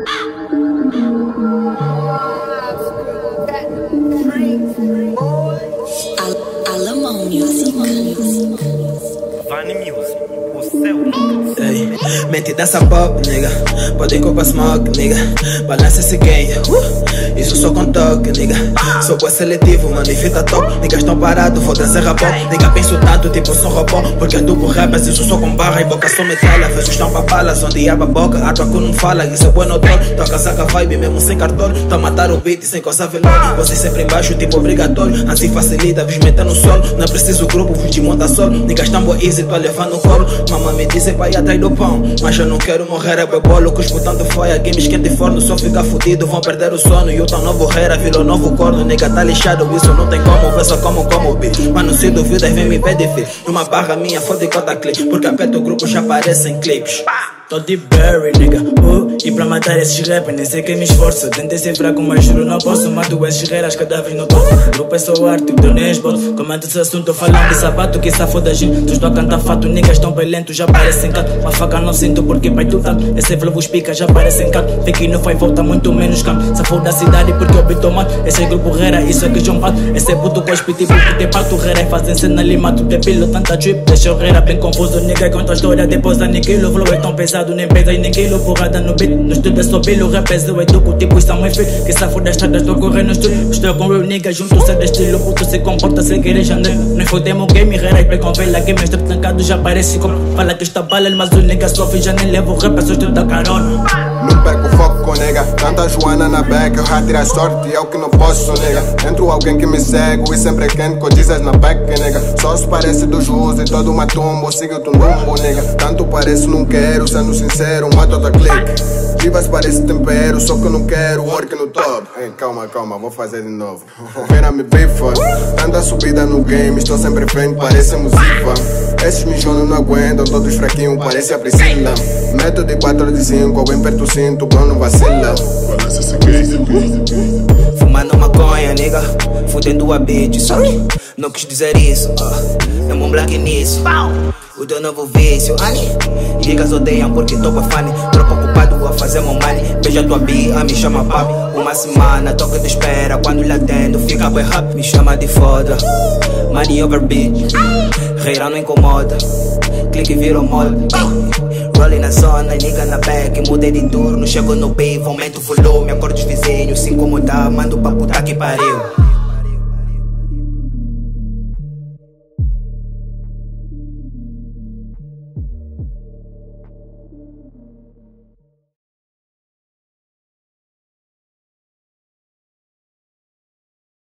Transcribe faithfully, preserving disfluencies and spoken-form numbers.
Alamão Music. Vani Music, o seu. Ei, mente dessa pop, nigga. Pode ir com a smoke, nigga. Balança esse game, uh, isso só com toque, nigga. Sou boa seletivo, mano, e fita top. Niggas tão parados, vou trazer rapó. Nigga, penso tanto, tipo sou robô. Porque ando por rappers, isso só com barra e boca só metralha. Fez os tão balas, onde abre a boca. A tua cu não fala, isso é bueno dor. Toca saca vibe, mesmo sem cartão. Tô a matar o beat sem coça velório. Vocês sempre embaixo, tipo obrigatório. Assim facilita, vos meter no solo. Não preciso grupo, vos de monta solo. Niggas tão boa easy, tô levando o colo. Mamãe me disse vai atrás do pão, mas eu não quero morrer, é bebolo. Cuspo tanto foia, game esquenta e forno. Só fica fudido, vão perder o sono. E o tão novo rera, virou novo corno. Nigga tá lixado, isso não tem como. Vê só como, como beat. Mano, se duvidas, vem me pedir filho. Numa barra minha, foda e conta clipe. Porque aperta o grupo, já aparece em clipes. Tô de Barry, nigga, uh, e pra matar esses rappers nem sei que me esforço. Tentei ser fraco, mas juro não posso. Mato esses guerreiras cada vez no topo. Grupo é só arte, eu nem esboço. Comento esse assunto falando de sapato que essa foda gente. Tu estou a cantar fato, niggas tão bem lentos, já parecem canto. Uma faca não sinto porque pai tu tanto. Esse flow vos pica, já parecem canto. Fique não faz volta, muito menos canto. Se for da cidade porque eu bito mato. Esse é grupo rera, isso é que João Pato. Esse é puto cospe tipo que te pato. Rera fazem cena ali, mato te pilo. Tanta drip, deixa eu rera bem confuso. Nigga conta a história, depois aniquilo. O flow é tão pesado, nem pesa e nem quilo. Porrada no beat, no estúdio é só pilo. Rap é eu educo, tipo isso é muito feio. Que safo das estradas, tô correndo no estúdio. Estou com real nigga junto, sai de estilo. Puto se comporta sem querer janeiro. Nós fodemos game, rera e com vela. Game strip tancado já parece como. Fala que está bala, mas o nigga sofre. Já nem levo rap, é só estilo da carona. Não perco o foco com nega. Tanta Joana na back, eu já tiro a sorte e é o que não posso, nega. Entro alguém que me segue e sempre é quente com Jesus na back, nega. Só se parece do justo e todo uma tumba, siga o tumbo, nega. Tanto parece não quero, sendo sincero, mato outra clique. Divas parece tempero, só que eu não quero work no top. Ei, calma, calma, vou fazer de novo. Vera me bifa, tanta subida no game, estou sempre frente, parece musiva. Esses mijonos não aguentam, todos fraquinhos, parece a Priscila. Meto de quatro de cinco, alguém perto o cinto, bro não vacila. Fumando maconha, nigga, fudendo a bitch, sorry. Não quis dizer isso, uh, é um black nisso. O teu novo vício, honey. Niggas odeiam porque tô com a funny. Tropa ocupado a fazer meu money. Beija tua bia, me chama papi. Uma semana, toque de espera. Quando lhe atendo, fica bem rápido. Me chama de foda, money over bitch. Reira não incomoda, clique virou moda. Rolling na zona, nigga na back. Mudei de turno, chego no beat, aumento o volume. Acordo os vizinhos, se incomodar, mando pra puta que pariu.